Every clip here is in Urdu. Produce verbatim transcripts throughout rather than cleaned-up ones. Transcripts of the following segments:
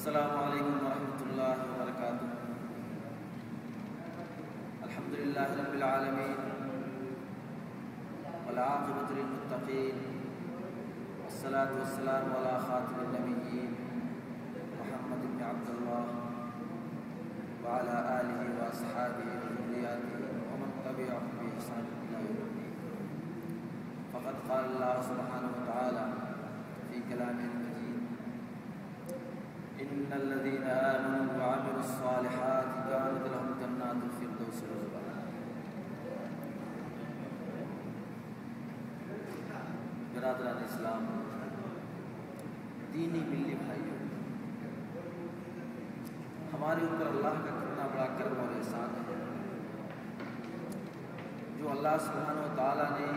السلام علیکم ورحمۃ اللہ وبرکاتہ۔ الحمد للہ رب العالمین والعاقبۃ للمتقین والصلاۃ والسلام علی خاتم النبیین محمد بن عبد اللہ وعلی آلہ واصحابہ وذریاتہ ومن تبعهم بإحسان إلی یوم الدین۔ فقد قال اللہ سبحانہ وتعالی فی کلامہ المجید: ان الذين آمنوا وعملوا الصالحات كانت لهم جنات الفردوس نزلا۔ برادران اسلام، دینی ملی بھائیوں، ہمارے اوپر اللہ کا کتنا بڑا کرم اور احسان ہے جو اللہ سبحانہ و تعالیٰ نے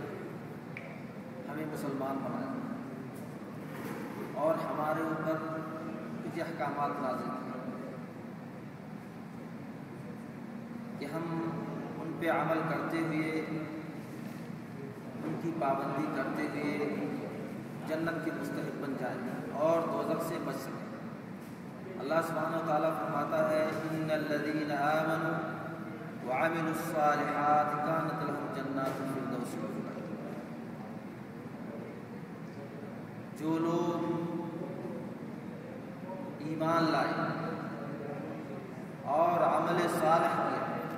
ہمیں مسلمان بنایا اور ہمارے اوپر کچھ احکامات نازل کیے کہ ہم ان پہ عمل کرتے ہوئے، ان کی پابندی کرتے ہوئے جنت کے مستحق بن جائیں اور دوزخ سے بچ سکیں۔ اللہ سبحانہ و تعالیٰ فرماتا ہے: ان الذین آمنوا وعملوا الصالحات كانت لهم جنات الفردوس نزلا۔ جو لوگ ایمان لائے اور عمل صالح کیا،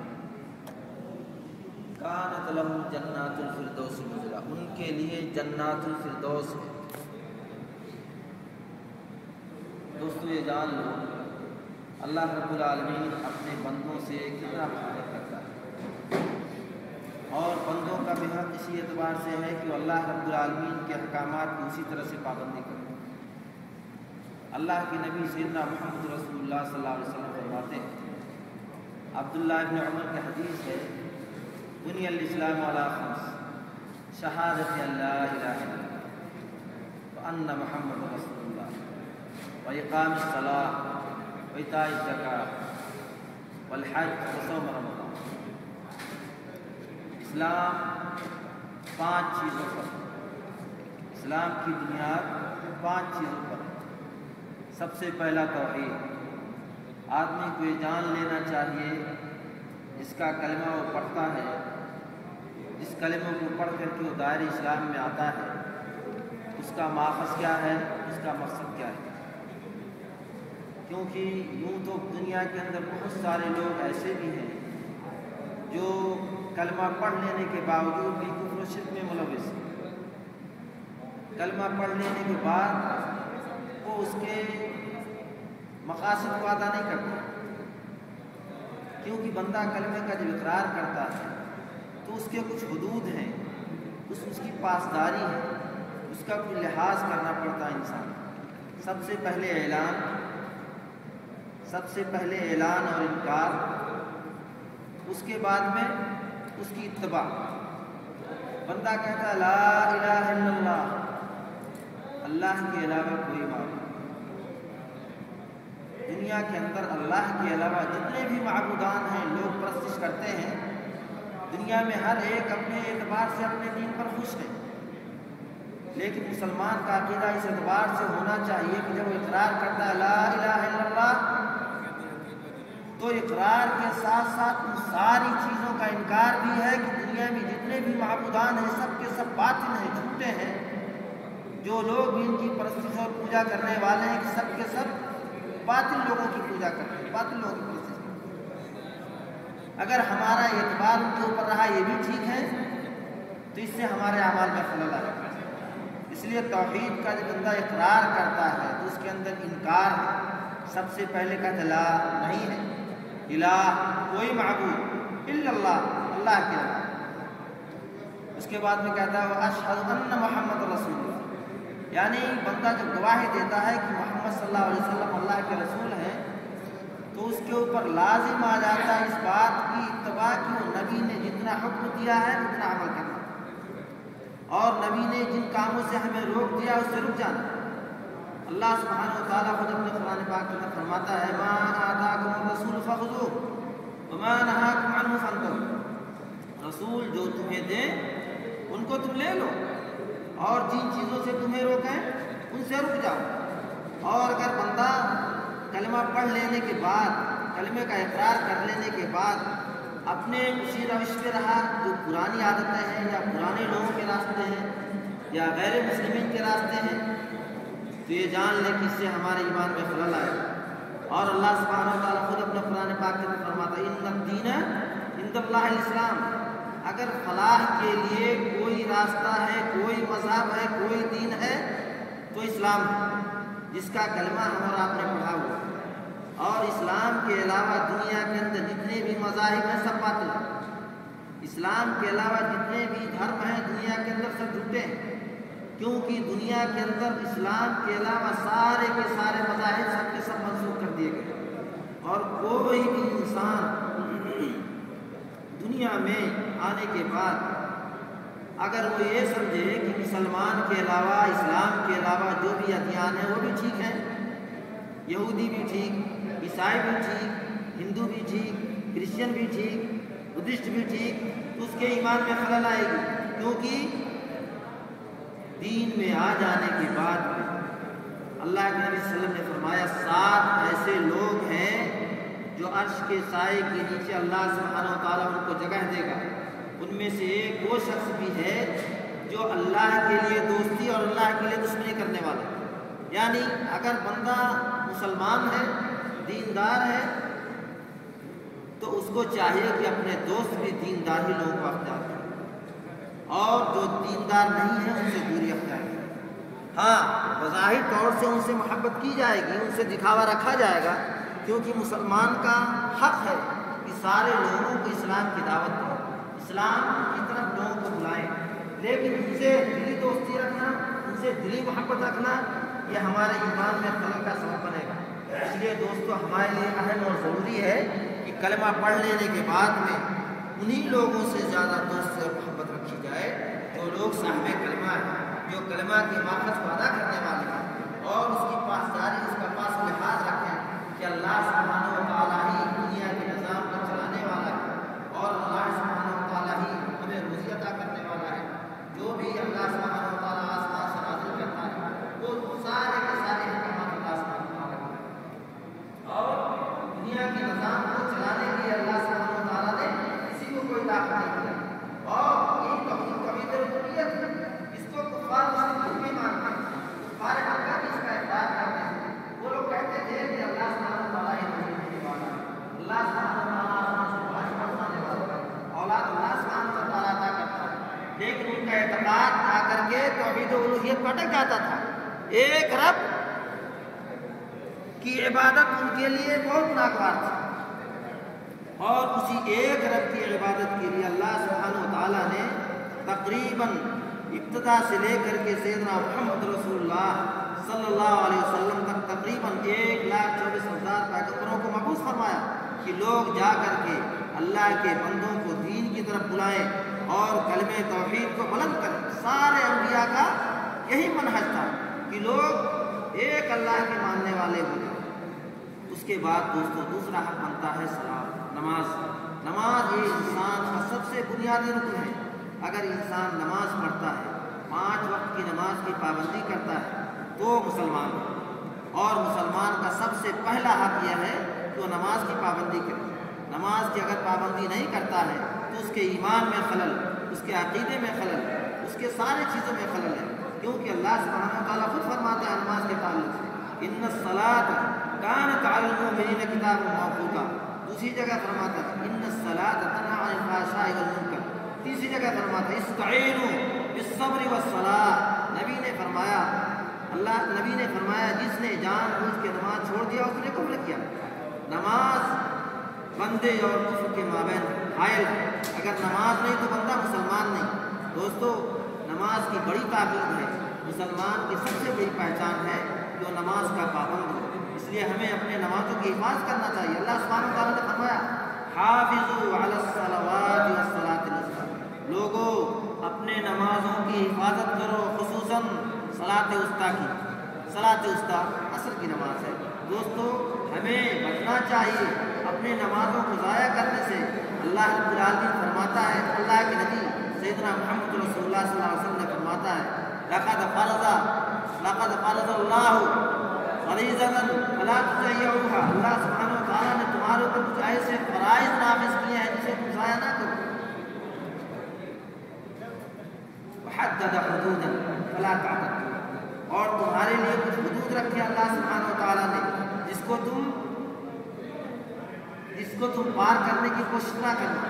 کانت لهم جنات الفردوس نزلا، ان کے لیے جنات الفردوس ہے۔ دوستو، یہ جان لو اللہ رب العالمین اپنے بندوں سے کتنا محبت کرتا ہے، اور بندوں کا بھی حق اسی اعتبار سے ہے کہ اللہ رب العالمین کے احکامات کی اسی طرح سے پابندی کرے۔ اللہ کے نبی سیدنا محمد رسول اللہ صلی اللہ علیہ وسلم فرماتے ہیں، عبداللہ ابن عمر کی حدیث ہے: بنی الاسلام علی خمس، شہادت اللہ الہ الا اللہ وان محمد رسول اللہ واقام الصلاۃ وایتاء الزکاۃ والحج وصوم رمضان۔ اسلام پانچ چیزوں پر، اسلام کی بنیاد پانچ چیزوں پر۔ سب سے پہلا توحید، آدمی کو یہ جان لینا چاہیے جس کا کلمہ وہ پڑھتا ہے، جس کلمہ کو پڑھ کر کے وہ دائرہ اسلام میں آتا ہے، اس کا ماخذ کیا ہے، اس کا مقصد کیا ہے۔ کیونکہ یوں تو دنیا کے اندر بہت سارے لوگ ایسے بھی ہیں جو کلمہ پڑھ لینے کے باوجود بھی کفر و شرک میں ملوث ہیں۔ کلمہ پڑھ لینے کے بعد وہ اس کے مقاصد کو ادا نہیں کرتا، کیونکہ بندہ کلمے کا جب اقرار کرتا ہے تو اس کے کچھ حدود ہیں، اس اس کی پاسداری ہے، اس کا کوئی لحاظ کرنا پڑتا ہے انسان۔ سب سے پہلے اعلان سب سے پہلے اعلان اور انکار، اس کے بعد میں اس کی اتباع۔ بندہ کہتا ہے لا الہ الا اللہ، اللہ کے علاوہ کوئی معبود، دنیا کے اندر اللہ کے علاوہ جتنے بھی معبودان ہیں لوگ پرستش کرتے ہیں، دنیا میں ہر ایک اپنے اعتبار سے اپنے دین پر خوش ہے، لیکن مسلمان کا عقیدہ اس اعتبار سے ہونا چاہیے کہ جب وہ اقرار کرتا ہے لا الہ الا اللہ، تو اقرار کے ساتھ ساتھ ان ساری چیزوں کا انکار بھی ہے کہ دنیا میں جتنے بھی معبودان ہیں سب کے سب باطل ہیں، جھوٹے ہیں۔ جو لوگ بھی ان کی پرستش اور پوجا کرنے والے ہیں کہ سب کے سب باطل لوگوں کی پوجا کرتے ہیں، باطل لوگوں کی پرستش کرتے ہیں۔ اگر ہمارا اعتبار ان کے اوپر رہا یہ بھی ٹھیک ہے، تو اس سے ہمارے اعمال کا خلل آئے گا۔ اس لیے توحید کا جب بندہ اقرار کرتا ہے تو اس کے اندر انکار ہے۔ سب سے پہلے کہتا ہے لا، نہیں ہے الہ، کوئی معبود الا اللہ، اللہ کے علاوہ۔ اس کے بعد میں کہتا ہے واشہد ان محمد رسول اللہ، یعنی بندہ جب گواہی دیتا ہے کہ محمد صلی اللہ علیہ وسلم اللہ کے رسول ہیں تو اس کے اوپر لازم آ جاتا ہے اس بات کی اتباع کہ وہ نبی نے جتنا حکم دیا ہے اتنا عمل کرنا، اور نبی نے جن کاموں سے ہمیں روک دیا اس سے رک جانا۔ اللہ سبحانہ و تعالیٰ خود اپنے قرآن پاک کے اندر فرماتا ہے ما آتاکم الرسول فخذوہ وما نہاکم عنہ فانتہوا، رسول جو تمہیں دے ان کو تم لے لو، اور جن چیزوں سے تمہیں روکیں ان سے رک جاؤ۔ اور اگر بندہ کلمہ پڑھ لینے کے بعد، کلمے کا اقرار کر لینے کے بعد اپنے اسی روش پہ رہا جو پرانی عادتیں ہیں یا پرانے لوگوں کے راستے ہیں یا غیر مسلمین کے راستے ہیں، تو یہ جان لے کہ اس سے ہمارے ایمان میں خلل آئے. اور اللہ سبحانہ و تعالیٰ خود اپنے قرآن پاک کے اندر فرماتا ہے ان الدین عند اللہ الاسلام. اگر فلاح کے لیے کوئی راستہ ہے، کوئی مذہب ہے، کوئی دین ہے تو اسلام ہے، جس کا کلمہ ہم اور آپ نے پڑھا ہوا. اور اسلام کے علاوہ دنیا کے اندر جتنے بھی مذاہب ہیں سب باطل ہیں. اسلام کے علاوہ جتنے بھی دھرم ہیں دنیا کے اندر سب جھوٹے ہیں، کیونکہ دنیا کے اندر اسلام کے علاوہ سارے کے سارے مذاہب سب کے سب منسوخ کر دیے گئے. اور کوئی بھی انسان دنیا میں آنے کے بعد اگر وہ یہ سمجھے کہ مسلمان کے علاوہ، اسلام کے علاوہ جو بھی ادیان ہیں وہ بھی ٹھیک ہیں، یہودی بھی ٹھیک، عیسائی بھی ٹھیک، ہندو بھی ٹھیک، کرسچن بھی ٹھیک، بدھسٹ بھی ٹھیک، تو اس کے ایمان میں خلل آئے گی. کیونکہ دین میں آ جانے کے بعد اللہ کے نبی صلی اللہ علیہ وسلم نے فرمایا سات ایسے لوگ ہیں جو عرش کے سائے کے نیچے اللہ سبحانہ و تعالیٰ ان کو جگہ دے گا. ان میں سے ایک وہ شخص بھی ہے جو اللہ کے لیے دوستی اور اللہ کے لیے دشمنی کرنے والا ہے. یعنی اگر بندہ مسلمان ہے، دیندار ہے، تو اس کو چاہیے کہ اپنے دوست بھی دیندار ہی لوگوں کو اختیار کرے، اور جو دیندار نہیں ہے ان سے دوری اختیار کرے. ہاں بظاہر طور سے ان سے محبت کی جائے گی، ان سے دکھاوا رکھا جائے گا، کیونکہ مسلمان کا حق ہے کہ سارے لوگوں کو اسلام کی دعوت دیں، اسلام کی طرف لوگوں کو بلائیں، لیکن ان سے دلی دوستی رکھنا، ان سے دلی محبت رکھنا یہ ہمارے ایمان میں خلل کا سبب بنے گا. اس لیے دوستو ہمارے لیے اہم اور ضروری ہے کہ کلمہ پڑھ لینے کے بعد میں انہی لوگوں سے زیادہ دوستی اور محبت رکھی جائے جو لوگ صاحب کلمہ ہیں، جو کلمہ کی ماخذ کو ادا کرنے والے ہیں، اور اس کی پاسداری، اس کا پاس لحاظ رکھیں کہ اللہ سبحانہ و تعالیٰ ہی دنیا کے نظام کو چلانے والا ہے، اور اللہ سبحانہ و تعالیٰ ہی ہمیں روزی عطا کرنے والا ہے. جو بھی اللہ سبحانہ و تعالیٰ آسمان سے نازل کرتا ہے وہ سارے کے سارے احکامات اللہ سبحانہ و تعالیٰ کرتا ہے، اور دنیا کے نظام کو چلانے کے لیے اللہ سبحانہ و تعالیٰ نے کسی کو کوئی طاقت نہیں دیا. اور یہ توحید ربوبیت ہے، اس کو کفار مسلم نہیں مانتے، کفار مکہ بھی اس کا اقرار کرتے ہیں. وہ لوگ کہتے تھے کہ اللہ سبحانہ و تعالیٰ ہی رزق والا ہے، اللہ سبحانہ و تعالیٰ آسمان سے بارش برسانے والا ہے، اولاد اللہ سبحانہ و تعالیٰ عطا کرتا ہے. لیکن ان کا اعتقاد آ کر کے توحید الوہیت پر اٹک جاتا تھا. ایک رب کی عبادت ان کے لیے بہت ناگوار تھی، اور اسی ایک رب کی عبادت کے لیے اللہ سبحانہ و تعالیٰ نے تقریباً ابتدا سے لے کر کے سیدنا محمد رسول اللہ صلی اللہ علیہ وسلم تک تقریباً ایک لاکھ چوبیس ہزار پیغمبروں کو مبعوث فرمایا کہ لوگ جا کر کے اللہ کے بندوں کو دین کی طرف بلائیں اور کلمہ توحید کو بلند کریں. سارے انبیاء کا یہی منہج تھا کہ لوگ ایک اللہ کے ماننے والے ہوں. اس کے بعد دوستو دوسرا حق بنتا ہے صلاۃ، نماز. نماز یہ انسان کا سب سے بنیادی رکن ہے. اگر انسان نماز پڑھتا ہے، پانچ وقت کی نماز کی پابندی کرتا ہے تو مسلمان ہے. اور مسلمان کا سب سے پہلا حق یہ ہے کہ وہ نماز کی پابندی کرے. نماز کی اگر پابندی نہیں کرتا ہے تو اس کے ایمان میں خلل، اس کے عقیدے میں خلل، اس کے سارے چیزوں میں خلل ہے. کیونکہ اللہ سبحانہ و تعالیٰ خود فرماتا ہے نماز کے تعلق سے ان الصلاۃ کانت علی المؤمنین کتابا موقوتا. دوسری جگہ فرماتا ہے ان الصلاۃ تنہی عن الفحشاء والمنکر. تیسری جگہ فرماتا ہے استعینوا بالصبر والصلاۃ. نبی نے فرمایا اللہ نبی نے فرمایا جس نے جان بوجھ کے نماز چھوڑ دیا اس نے کفر کیا. نماز بندے اور کفر کے مابین حائل ہے. اگر نماز نہیں تو بندہ مسلمان نہیں. دوستو نماز کی بڑی تعبیر ہے. مسلمان کی سب سے بڑی پہچان ہے جو نماز کا پابند ہو. اس لیے ہمیں اپنے نمازوں کی حفاظت کرنا چاہیے. اللہ سبحانہ وتعالیٰ نے فرمایا حافظوا علی الصلوات والصلاۃ الوسطی. لوگوں اپنے نمازوں کی حفاظت کرو، خصوصاً صلاۃ وسطیٰ کی. صلاۃ وسطیٰ عصر کی نماز ہے. دوستو ہمیں بچنا چاہیے اپنے نمازوں کو ضائع کرنے سے. اللہ رب العالمین فرماتا ہے، اللہ کے نبی سیدنا محمد رسول اللہ صلی اللہ علیہ وسلم نے فرماتا ہے لقد فرض لقد فرض اللہ फरीज़तन फला तुज़य्युहा, अल्लाह सुब्हानहु व तआला ने तुम्हारे ऊपर कुछ ऐसे फराइज़ नाफिज़ किए हैं जिसे तुम ज़ाया ना करो। वहद्दद हुदूदन फला तअतद्दूहा, और तुम्हारे लिए कुछ हुदूद रखे अल्लाह सुब्हानहु व तआला ने जिसको तुम जिसको तुम पार करने की कोशिश ना करना।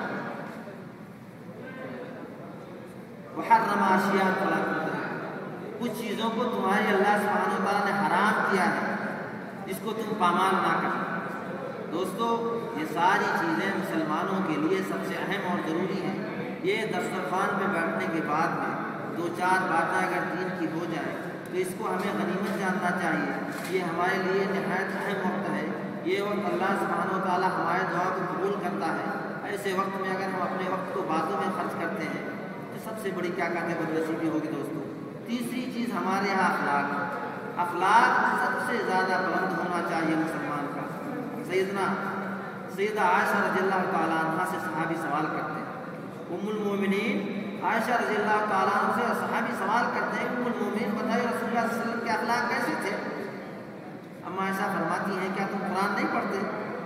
वहर्रमा अशिया फला तुज़िमुहा, कुछ चीज़ों को तुम्हारे अल्लाह सुब्हानहु व तआला ने हराम किया है जिसको तुम पामाल ना करना। दोस्तों, ये सारी चीज़ें मुसलमानों के लिए सबसे अहम और ज़रूरी हैं। ये दस्तरखान पे बैठने के बाद में दो चार बातें अगर दीन की हो जाए तो इसको हमें गनीमत जानना चाहिए। ये हमारे लिए निहायत अहम वक्त है। ये वक्त अल्लाह सुब्हानहु व तआला हमारे दुआ को कबूल करता है। ऐसे वक्त में अगर हम अपने वक्त को बातों में खर्च करते हैं तो सबसे बड़ी क्या कहते हैं बदनसीबी होगी। दोस्तों, तीसरी चीज़ हमारे यहाँ अखलाक। अखलाक सबसे ज़्यादा बुलंद होना चाहिए मुसलमान का। सैयदना सैयदा आयशा रज़ियल्लाहु तआला अन्हा से सहाबी सवाल करते हैं। उम्मुल मोमिनीन आयशा रज़ियल्लाहु तआला अन्हा से सहाबी सवाल करते हैं, उम्मुल मोमिनीन बताइए रसूलुल्लाह सल्लल्लाहु अलैहि वसल्लम के अखलाक कैसे थे? अम्मा आयशा फरमाती हैं, क्या तुम कुरान नहीं पढ़ते?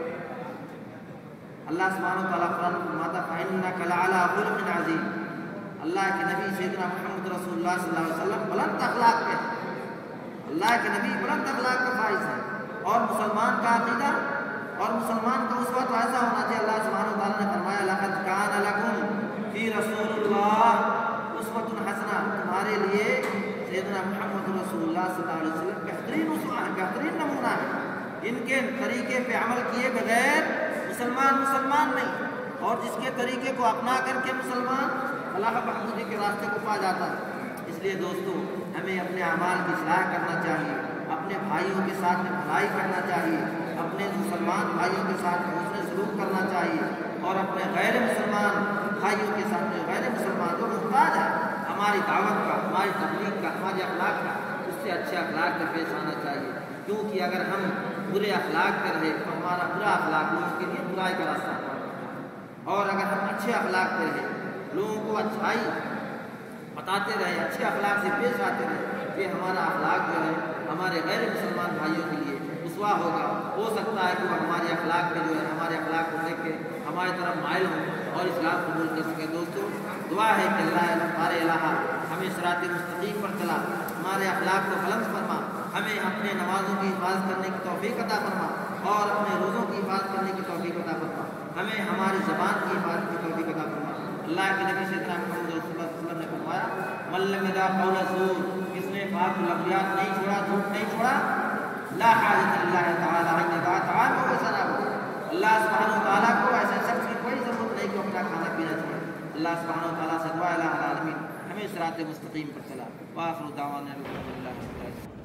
अल्लाह सुब्हानहु व तआला कुरान में फरमाता है, इन्नका लअला खुलुक़िन अज़ीम। अल्लाह के नबी सैयदना मुहम्मद रसूलुल्लाह सल्लल्लाहु अलैहि वसल्लम बुलंद अखलाक के, अल्लाह के नबी बुलंद अखलाक का फाइज है। और मुसलमान का अक़ीदा और मुसलमान का उसवा तो ऐसा होना चाहिए। अल्लाह सुब्हानहु व तआला ने फरमाया, लक़द कान लकुम फ़ी रसूलिल्लाह उस्वतुन हसना, तुम्हारे लिए सैयदना मुहम्मद रसूलुल्लाह सल्लल्लाहु अलैहि वसल्लम बेहतरीन उसवा है, बेहतरीन नमूना है। इनके तरीके पे अमल किए बगैर मुसलमान मुसलमान नहीं, और जिसके तरीके को अपना करके मुसलमान अल्लाह महमूदी के रास्ते को पा जाता है। इसलिए दोस्तों, हमें अपने अमाल की इस्लाह करना चाहिए, अपने भाइयों के साथ में भलाई करना चाहिए, अपने मुसलमान भाइयों के साथ हुस्न सलूक करना चाहिए, और अपने गैर मुसलमान भाइयों के साथ में गैर मुसलमान जो मुहताज है हमारी दावत का, हमारी तबलीग का, हमारे अखलाक का, उससे अच्छे अखलाक से पेश आना चाहिए। क्योंकि अगर हम बुरे अखलाक पे रहे तो हमारा बुरा अखलाक लोगों के लिए बुराई का रास्ता है, और अगर हम अच्छे अखलाक पे रहे, लोगों को अच्छाई बताते रहे, अच्छे अखलाक से पेश आते रहे, कि हमारा अखलाक जो है हमारे गैर मुसलमान भाइयों के लिए उसवा होगा। हो सकता है कि वो हमारे अखलाक पे जो है हमारे अखलाक को देख के हमारी तरफ माइल हों और इस्लाम कबूल कर सकें। दोस्तों, दुआ है कि अल्लाह हमारे इलाहा हमें सिरात मुस्तकीम पर चला, हमारे अखलाक को बुलंद फरमा, हमें अपने नमाज़ों की हिफाजत करने की तौफीक अता फरमा, और अपने रोज़ों की हिफाजत करने की तौफीक अता फरमा, हमें हमारी ज़बान की हिफाजत की तौफीक अता फरमा। अल्लाह के नबी सल्लल्लाहु अलैहि वसल्लम ने फरमाया, मल्लम यदा क़ौल ज़ूर, किसने पाक लफ्ज़ात नहीं छोड़ा, झूठ नहीं छोड़ा, ला हाजत लिल्लाहि तआला अन यदा तआमहु व शराबहु, अल्लाह सुब्हानहु व तआला को ऐसे शख्स की कोई ज़रूरत नहीं कि अपना खाना पीना छोड़े। अल्लाह सुब्हानहु व तआला से दुआ इलाहा आलमीन हमें सिरात मुस्तकीम पर चला। व आखिरु दावाना अल्हम्दुलिल्लाहि रब्बिल आलमीन।